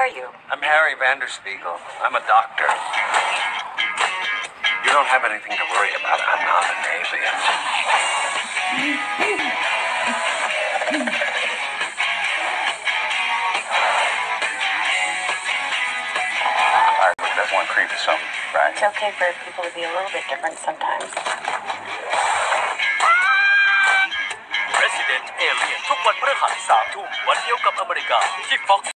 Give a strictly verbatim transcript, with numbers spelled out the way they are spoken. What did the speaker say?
are you? I'm Harry Vanderspiegel. I'm a doctor. You don't have anything to worry about. I'm not an alien. Alright, look, that's one creep or something, right? It's okay for people to be a little bit different sometimes. Resident Alien ทุกวันพฤหัสสามทุ่มวันเดียวกับอเมริกาที่ Fox